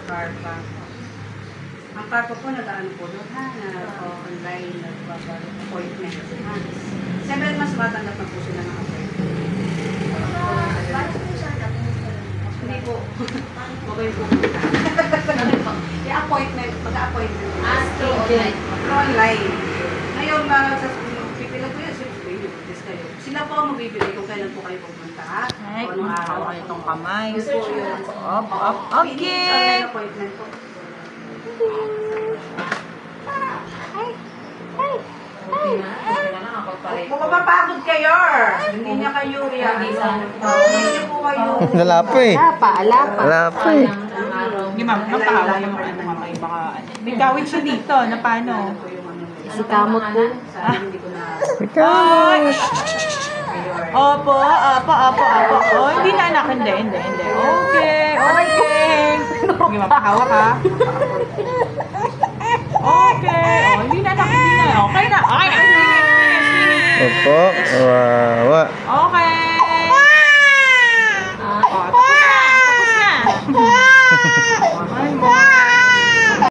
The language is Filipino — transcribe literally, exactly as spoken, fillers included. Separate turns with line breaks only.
Carpa. Ang Carpa po, nag-ano po doon ha, na-online, nag-appointment. Seven months matanggap na po sila ng appointment.
Bakit po siya
Hindi po. Okay po. I-appointment, mag-appointment.
Ah, online.
Online. Ngayon, pipila po yun, kayo. Sila po ang magbibigay kung kailan po kayo pupunta.
Ay, kung araw kayo itong kamay.
Gusto po yun.
Up, up, okay.
Online appointment po.
Ay, ay,
Kung mapapagod kayo, hindi niya kayo riyan. Hindi niya po kayo.
Lalapo eh.
alapa, alapa.
Lalapo eh.
Hindi ma'am, napahawa yung ano mamay, baka may gawin siya dito, na paano?
Si kamot po. Hindi ko na.
Ay! Opo, opo, opo, opo. Oh, hindi na anak, hindi, hindi, hindi. Okay, okay. Sige, mapahawa ka. Okay. Oh, hindi na anak, hindi na. Okay na. Okay na.
Opo, wawa.